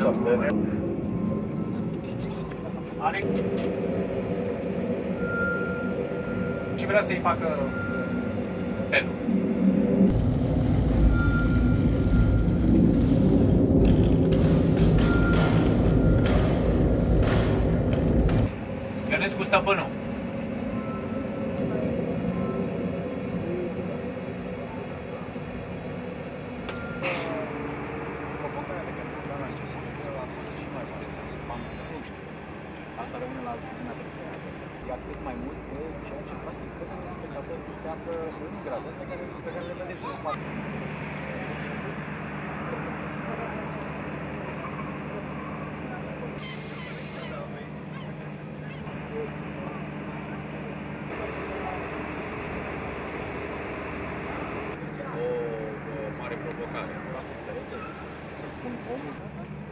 Are... Și vrea să-i facă penul. Ionescu Stăpânu. Asta rămâne la altitudinea personală. Iar cât mai mult de ceea ce practic vedem de spectatori se află în graduri pe care le vedeți în spate. O mare provocare. Să spun omul